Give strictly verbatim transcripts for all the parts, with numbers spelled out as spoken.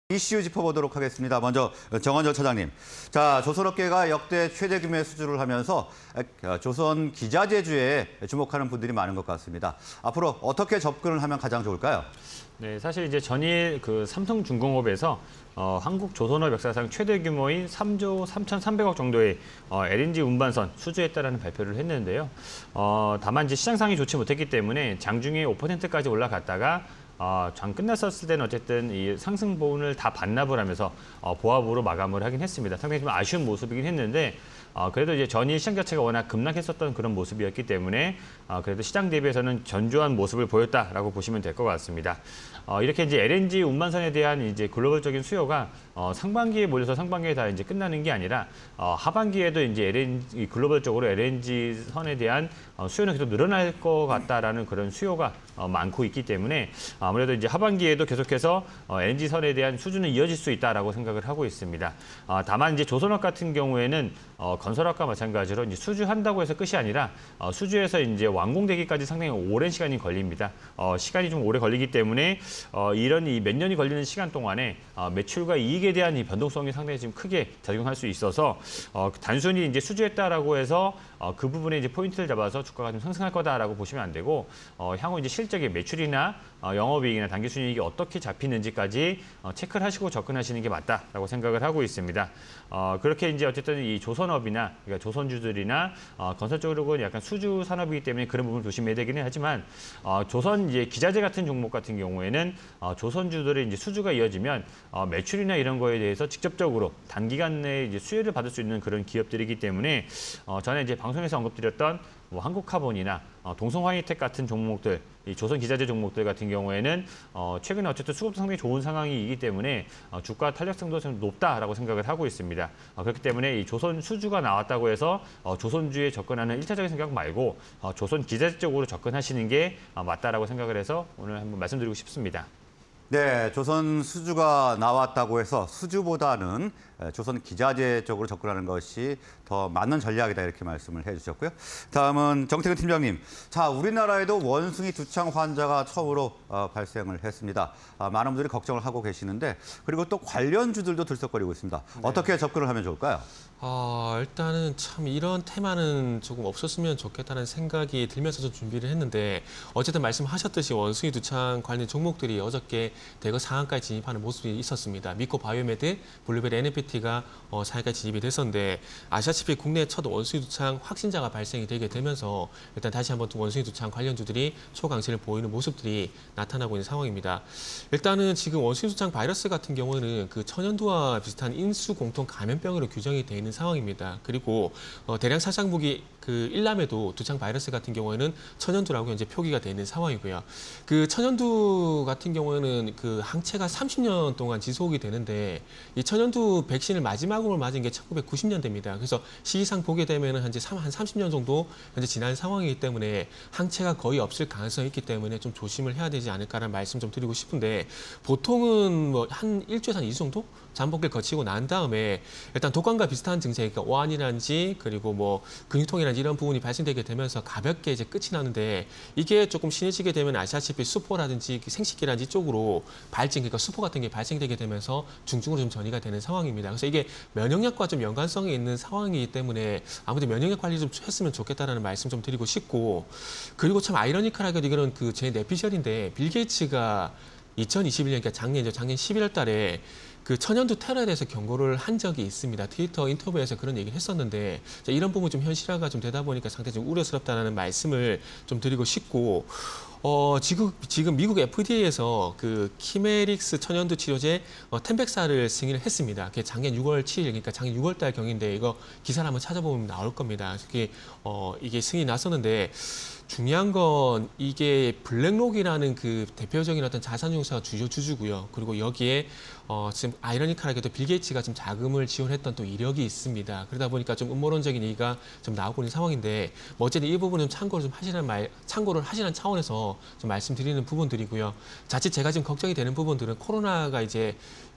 이슈 짚어보도록 하겠습니다. 먼저 정원조 차장님. 자, 조선업계가 역대 최대 규모의 수주를 하면서 조선 기자재주에 주목하는 분들이 많은 것 같습니다. 앞으로 어떻게 접근을 하면 가장 좋을까요? 네, 사실 이제 전일 그 삼성중공업에서 어, 한국 조선업 역사상 최대 규모인 삼조 삼천삼백억 정도의 어, 엘엔지 운반선 수주했다라는 발표를 했는데요. 어, 다만 이제 시장상이 좋지 못했기 때문에 장중에 오 퍼센트까지 올라갔다가 어, 장 끝났었을 때는 어쨌든 이 상승 부분을 다 반납을 하면서 어, 보합으로 마감을 하긴 했습니다. 상당히 좀 아쉬운 모습이긴 했는데 어, 그래도 이제 전일 시장 자체가 워낙 급락했었던 그런 모습이었기 때문에 어, 그래도 시장 대비해서는 견조한 모습을 보였다라고 보시면 될 것 같습니다. 어, 이렇게 이제 엘엔지 운반선에 대한 이제 글로벌적인 수요가 어, 상반기에 몰려서 상반기에 다 이제 끝나는 게 아니라 어, 하반기에도 이제 엘엔지 글로벌적으로 엘엔지 선에 대한 어, 수요는 계속 늘어날 것 같다라는 그런 수요가 어, 많고 있기 때문에 아무래도 이제 하반기에도 계속해서 어, 엘엔지 선에 대한 수주는 이어질 수 있다라고 생각을 하고 있습니다. 어, 다만 이제 조선업 같은 경우에는 어, 건설업과 마찬가지로 이제 수주한다고 해서 끝이 아니라 어, 수주해서 이제 완공되기까지 상당히 오랜 시간이 걸립니다. 어, 시간이 좀 오래 걸리기 때문에 어, 이런 이 몇 년이 걸리는 시간 동안에 어, 매출과 이익에 대한 이 변동성이 상당히 지금 크게 작용할 수 있어서 어, 단순히 이제 수주했다라고 해서 어, 그 부분에 이제 포인트를 잡아서 주가가 좀 상승할 거다라고 보시면 안 되고 어, 향후 이제 실적의 매출이나 어, 영업이익이나 당기순이익이 어떻게 잡히는지까지 어, 체크를 하시고 접근하시는 게 맞다라고 생각을 하고 있습니다. 어, 그렇게 이제 어쨌든 이 조선업이나 그러니까 조선주들이나 어, 건설 쪽으로는 약간 수주 산업이기 때문에 그런 부분을 조심해야 되기는 하지만 어, 조선 이제 기자재 같은 종목 같은 경우에는 어, 조선주들의 이제 수주가 이어지면 어, 매출이나 이런 거에 대해서 직접적으로 단기간 내에 이제 수혜를 받을 수 있는 그런 기업들이기 때문에 어, 전에 이제 방송에서 언급드렸던 뭐 한국카본이나 어, 동성화이텍 같은 종목들, 이 조선 기자재 종목들 같은 경우에는 어, 최근에 어쨌든 수급도 상당히 좋은 상황이기 때문에 어, 주가 탄력성도 좀 높다라고 생각을 하고 있습니다. 어, 그렇기 때문에 이 조선 수주가 나왔다고 해서 어, 조선주에 접근하는 일차적인 생각 말고 어, 조선 기자재 쪽으로 접근하시는 게 어, 맞다라고 생각을 해서 오늘 한번 말씀드리고 싶습니다. 네, 조선 수주가 나왔다고 해서 수주보다는 조선 기자재 쪽으로 접근하는 것이 더 맞는 전략이다 이렇게 말씀을 해주셨고요. 다음은 정태근 팀장님. 자, 우리나라에도 원숭이 두창 환자가 처음으로 어, 발생을 했습니다. 아, 많은 분들이 걱정을 하고 계시는데 그리고 또 관련주들도 들썩거리고 있습니다. 네. 어떻게 접근을 하면 좋을까요? 아, 일단은 참 이런 테마는 조금 없었으면 좋겠다는 생각이 들면서 좀 준비를 했는데 어쨌든 말씀하셨듯이 원숭이 두창 관련 종목들이 어저께 대거 상한가에 진입하는 모습이 있었습니다. 미코 바이오메드, 블루베리 엔에프피티가 어, 상한가에 진입이 됐었는데 아시다시피 국내 첫 원숭이 두창 확진자가 발생이 되게 되면서 일단 다시 한번 원숭이 두창 관련주들이 초강세를 보이는 모습들이 나타나고 있는 상황입니다. 일단은 지금 원숭이 두창 바이러스 같은 경우는 그 천연두와 비슷한 인수 공통 감염병으로 규정이 되어 있는 상황입니다. 그리고 어, 대량 살상무기 그 일남에도 두창 바이러스 같은 경우에는 천연두라고 현재 표기가 되어 있는 상황이고요. 그 천연두 같은 경우에는 그 항체가 삼십 년 동안 지속이 되는데 이 천연두 백신을 마지막으로 맞은 게 천구백구십 년대입니다. 그래서 시기상 보게 되면 현재 한 삼십 년 정도 현재 지난 상황이기 때문에 항체가 거의 없을 가능성이 있기 때문에 좀 조심을 해야 되지 않을까라는 말씀 좀 드리고 싶은데 보통은 뭐 한 일주일에서 한 이 주 정도 잠복기를 거치고 난 다음에 일단 독감과 비슷한 증세, 그러니까 오한이라든지 그리고 뭐 근육통이라든지 이런 부분이 발생되게 되면서 가볍게 이제 끝이 나는데 이게 조금 심해지게 되면 아시다시피 수포라든지 생식기라든지 쪽으로 발진, 그러니까 수포 같은 게 발생되게 되면서 중증으로 좀 전이가 되는 상황입니다. 그래서 이게 면역력과 좀 연관성이 있는 상황이기 때문에 아무래도 면역력 관리 좀 했으면 좋겠다라는 말씀 좀 드리고 싶고 그리고 참 아이러니컬하게도 이거는 그 제 내피셜인데 빌 게이츠가 이천이십일 년, 그러니까 작년이죠. 작년 십일월 달에 그 천연두 테러에 대해서 경고를 한 적이 있습니다. 트위터 인터뷰에서 그런 얘기를 했었는데 이런 부분 좀 현실화가 좀 되다 보니까 상당히 좀 우려스럽다는 말씀을 좀 드리고 싶고 어, 지금, 지금 미국 에프디에이에서 그 키메릭스 천연두 치료제 어, 템백사를 승인을 했습니다. 그게 작년 유월 칠일, 그러니까 작년 유월 달 경인데 이거 기사를 한번 찾아보면 나올 겁니다. 이게, 어, 이게 승인이 났었는데 중요한 건 이게 블랙록이라는 그 대표적인 어떤 자산운용사가 주요 주주고요. 그리고 여기에 어, 지금 아이러니컬하게도 빌 게이츠가 좀 자금을 지원했던 또 이력이 있습니다. 그러다 보니까 좀 음모론적인 얘기가 좀 나오고 있는 상황인데 뭐 어쨌든 이 부분은 참고를 좀 하시는 말, 참고를 하시는 차원에서 좀 말씀드리는 부분들이고요. 자칫 제가 지금 걱정이 되는 부분들은 코로나가 이제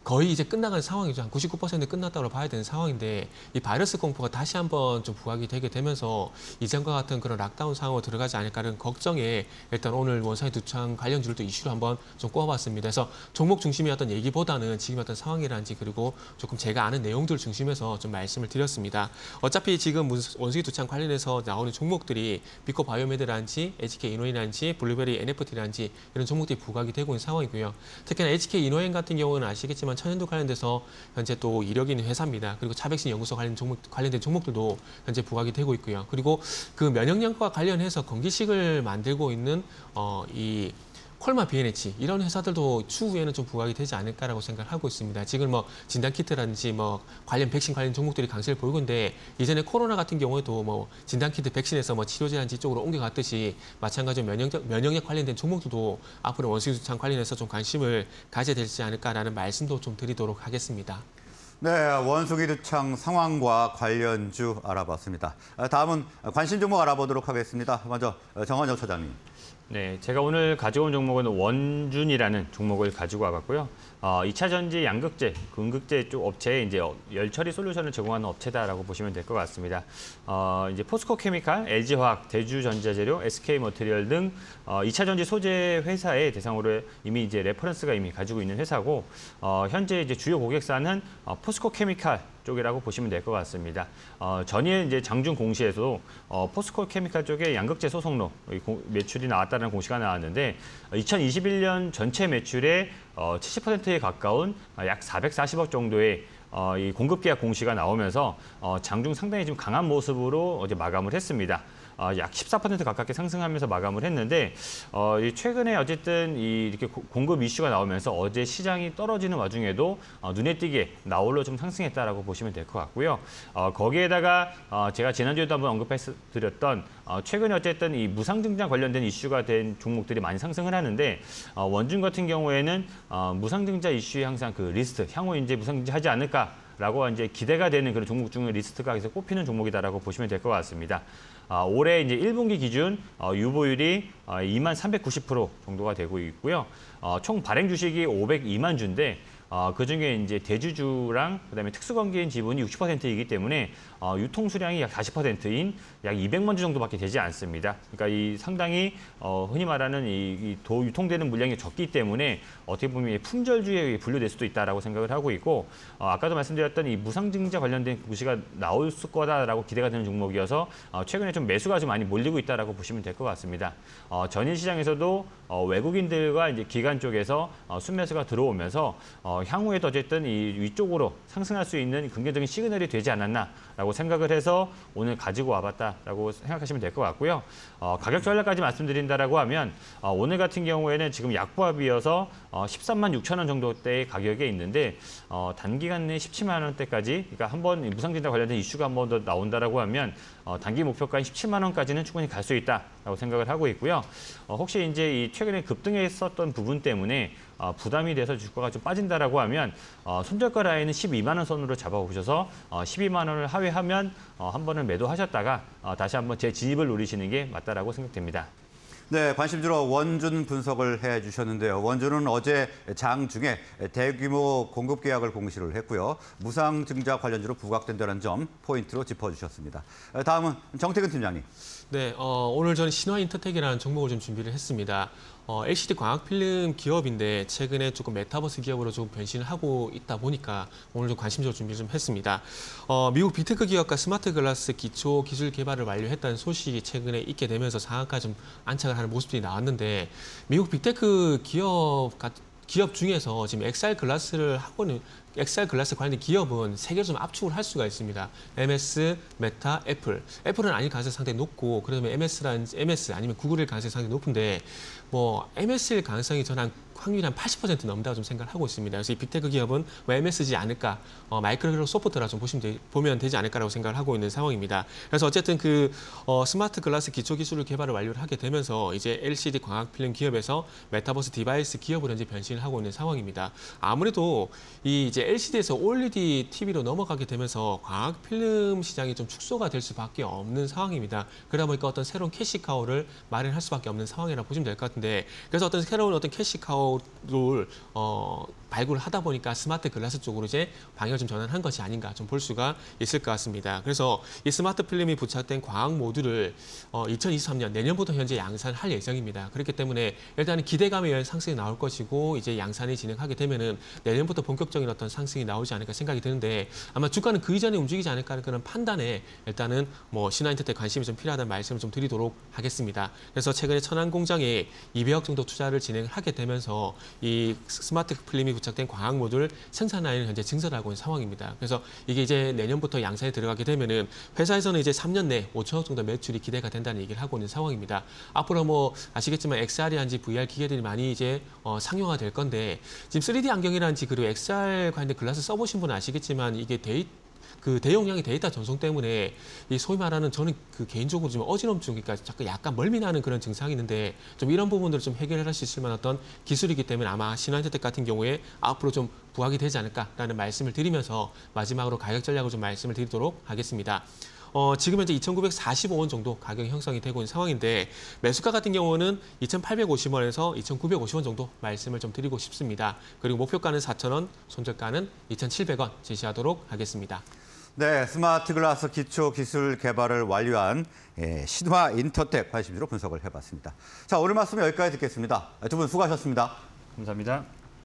거의 이제 끝나간 상황이죠. 한 구십구 퍼센트 끝났다고 봐야 되는 상황인데 이 바이러스 공포가 다시 한번 좀 부각이 되게 되면서 이전과 같은 그런 락다운 상황으로 들어가지 않을까라는 걱정에 일단 오늘 원사의 두창 관련주를 이슈로 한번 좀 꼽아봤습니다. 그래서 종목 중심의 어떤 얘기보다는 지금 어떤 상황이란지 그리고 조금 제가 아는 내용들 중심에서 좀 말씀을 드렸습니다. 어차피 지금 원수기 두창 관련해서 나오는 종목들이 비코 바이오메드란지 에이치케이 이노엔이란지 블루베리 엔에프티란지 이런 종목들이 부각이 되고 있는 상황이고요. 특히나 에이치케이 이노엔 같은 경우는 아시겠지만 천연두 관련돼서 현재 또 이력이 있는 회사입니다. 그리고 차백신 연구소 관련 종목, 관련된 종목들도 현재 부각이 되고 있고요. 그리고 그 면역력과 관련해서 건기식을 만들고 있는 어, 이 콜마 비엔에이치 이런 회사들도 추후에는 좀 부각이 되지 않을까라고 생각하고 있습니다. 지금 뭐 진단키트라든지 뭐 관련 백신 관련 종목들이 강세를 보이고 있는데 이전에 코로나 같은 경우에도 뭐 진단키트 백신에서 뭐 치료제한지 쪽으로 옮겨갔듯이 마찬가지로 면역력, 면역력 관련된 종목들도 앞으로 원수유두창 관련해서 좀 관심을 가져야 되지 않을까라는 말씀도 좀 드리도록 하겠습니다. 네, 원수기 두창 상황과 관련주 알아봤습니다. 다음은 관심 종목 알아보도록 하겠습니다. 먼저 정원영 처장님. 네, 제가 오늘 가져온 종목은 원준이라는 종목을 가지고 와봤고요. 어, 이 차 전지 양극재, 금극재 쪽 업체에 이제 열처리 솔루션을 제공하는 업체다라고 보시면 될 것 같습니다. 어, 이제 포스코 케미칼, 엘지화학, 대주전자재료, 에스케이머티리얼 등 어, 이 차 전지 소재 회사의 대상으로 이미 이제 레퍼런스가 이미 가지고 있는 회사고, 어, 현재 이제 주요 고객사는 어, 포스코 케미칼 쪽이라고 보시면 될 것 같습니다. 어, 전일 이제 장중 공시에서도 어, 포스코 케미칼 쪽에 양극재 소속로 매출이 나왔다는 공시가 나왔는데 이천이십일 년 전체 매출의 어, 칠십 퍼센트에 가까운 약 사백사십억 정도의 어, 이 공급 계약 공시가 나오면서 어, 장중 상당히 좀 강한 모습으로 어제 마감을 했습니다. 어, 약 십사 퍼센트 가깝게 상승하면서 마감을 했는데 어, 이 최근에 어쨌든 이 이렇게 고, 공급 이슈가 나오면서 어제 시장이 떨어지는 와중에도 어, 눈에 띄게 나홀로 좀 상승했다라고 보시면 될 것 같고요. 어, 거기에다가 어, 제가 지난주에도 한번 언급해드렸던 어, 최근에 어쨌든 이 무상증자 관련된 이슈가 된 종목들이 많이 상승을 하는데 어, 원준 같은 경우에는 어, 무상증자 이슈에 항상 그 리스트 향후 이제 무상증자 하지 않을까. 라고 이제 기대가 되는 그런 종목 중에 리스트가 계속 꼽히는 종목이다라고 보시면 될 것 같습니다. 아, 올해 이제 일 분기 기준 어, 유보율이 어, 이만 삼백구십 퍼센트 정도가 되고 있고요. 어, 총 발행 주식이 오백이만 주인데 어, 그중에 이제 대주주랑 그다음에 특수관계인 지분이 육십 퍼센트이기 때문에 어, 유통 수량이 약 사십 퍼센트인 약 이백만 주 정도밖에 되지 않습니다. 그러니까 이 상당히 어, 흔히 말하는 이, 이 도 유통되는 물량이 적기 때문에 어떻게 보면 품절주에 분류될 수도 있다라고 생각을 하고 있고 어, 아까도 말씀드렸던 이 무상증자 관련된 구시가 나올 거다라고 기대가 되는 종목이어서 어, 최근에 좀 매수가 좀 많이 몰리고 있다라고 보시면 될 것 같습니다. 어, 전일 시장에서도 어, 외국인들과 이제 기관 쪽에서 어, 순매수가 들어오면서 어, 향후에도 어쨌든 이 위쪽으로 상승할 수 있는 긍정적인 시그널이 되지 않았나라고 생각을 해서 오늘 가지고 와봤다라고 생각하시면 될 것 같고요. 어, 가격 전략까지 말씀드린다라고 하면 어, 오늘 같은 경우에는 지금 약보합이어서 어, 십삼만 육천 원 정도대의 가격에 있는데 어, 단기간 내에 십칠만 원대까지 그러니까 한번 무상증자 관련된 이슈가 한 번 더 나온다라고 하면 어, 단기 목표가인 십칠만 원까지는 충분히 갈 수 있다라고 생각을 하고 있고요. 어, 혹시 이제 이 최근에 급등했었던 부분 때문에 어, 부담이 돼서 주가가 좀 빠진다라고 하면 어, 손절가 라인은 십이만 원 선으로 잡아보셔서 어, 십이만 원을 하회하면 어, 한 번은 매도하셨다가 어, 다시 한번 재진입을 노리시는 게 맞다라고 생각됩니다. 네, 관심주로 원준 분석을 해주셨는데요. 원준은 어제 장 중에 대규모 공급 계약을 공시를 했고요. 무상증자 관련주로 부각된다는 점 포인트로 짚어주셨습니다. 다음은 정태근 팀장님. 네, 어, 오늘 저는 신화인터텍이라는 종목을 좀 준비를 했습니다. 어, 엘시디 광학필름 기업인데 최근에 조금 메타버스 기업으로 좀 변신을 하고 있다 보니까 오늘 좀 관심적으로 준비 좀 했습니다. 어, 미국 빅테크 기업과 스마트 글라스 기초 기술 개발을 완료했다는 소식이 최근에 있게 되면서 상한가 좀 안착을 하는 모습들이 나왔는데 미국 빅테크 기업 같 기업 중에서 지금 엑스알 글라스를 하고는 엑스알 글라스 관련된 기업은 세계로 좀 압축을 할 수가 있습니다. 엠에스, 메타, 애플. 애플은 아닐 가능성이 상당히 높고 그러면 엠에스라는 엠에스 아니면 구글일 가능성이 상당히 높은데 뭐 엠에스일 가능성이 저는 한 확률이 한 팔십 퍼센트 넘는다고 좀 생각을 하고 있습니다. 그래서 이 빅테크 기업은 뭐 엠에스지 않을까, 어, 마이크로소프트라 좀 보시면 되, 보면 되지 않을까라고 생각을 하고 있는 상황입니다. 그래서 어쨌든 그 어, 스마트 글라스 기초 기술을 개발을 완료를 하게 되면서 이제 엘시디 광학필름 기업에서 메타버스 디바이스 기업으로 현재 변신을 하고 있는 상황입니다. 아무래도 이 이제 엘시디에서 올이디 티비로 넘어가게 되면서 광학필름 시장이 좀 축소가 될 수밖에 없는 상황입니다. 그러다 보니까 어떤 새로운 캐시카우를 마련할 수밖에 없는 상황이라고 보시면 될 것 같은데, 그래서 어떤 새로운 어떤 캐시카우를 어, 발굴을 하다 보니까 스마트 글라스 쪽으로 이제 방향을 좀 전환한 것이 아닌가 좀 볼 수가 있을 것 같습니다. 그래서 이 스마트 필름이 부착된 광학 모듈을 어, 이천이십삼 년 내년부터 현재 양산할 예정입니다. 그렇기 때문에 일단은 기대감에 의한 상승이 나올 것이고 이제 양산이 진행하게 되면은 내년부터 본격적인 어떤 상승이 나오지 않을까 생각이 드는데 아마 주가는 그 이전에 움직이지 않을까 하는 그런 판단에 일단은 뭐 신한인터텍 관심이 좀 필요하다는 말씀을 좀 드리도록 하겠습니다. 그래서 최근에 천안 공장에 이백억 정도 투자를 진행하게 되면서 이 스마트 필름이 부착된 광학 모듈 생산 라인을 현재 증설하고 있는 상황입니다. 그래서 이게 이제 내년부터 양산에 들어가게 되면은 회사에서는 이제 삼 년 내 오천억 정도 매출이 기대가 된다는 얘기를 하고 있는 상황입니다. 앞으로 뭐 아시겠지만 엑스알이란지 브이알 기계들이 많이 이제 어, 상용화 될 건데 지금 쓰리디 안경이란지 그리고 엑스알 관련 글라스 써보신 분은 아시겠지만 이게 데이 그 대용량의 데이터 전송 때문에 이 소위 말하는 저는 그 개인적으로 좀 어지럼증, 그러니까 자꾸 약간 멀미나는 그런 증상이 있는데 좀 이런 부분들을 좀 해결할 수 있을 만한 어떤 기술이기 때문에 아마 신한인터텍 같은 경우에 앞으로 좀 부각이 되지 않을까라는 말씀을 드리면서 마지막으로 가격 전략을 좀 말씀을 드리도록 하겠습니다. 어, 지금 현재 이천구백사십오 원 정도 가격 형성이 되고 있는 상황인데 매수가 같은 경우는 이천팔백오십 원에서 이천구백오십 원 정도 말씀을 좀 드리고 싶습니다. 그리고 목표가는 사천 원, 손절가는 이천칠백 원 제시하도록 하겠습니다. 네, 스마트 글라스 기초 기술 개발을 완료한 예, 신화인터텍 관심주로 분석을 해봤습니다. 자, 오늘 말씀 여기까지 듣겠습니다. 두 분 수고하셨습니다. 감사합니다.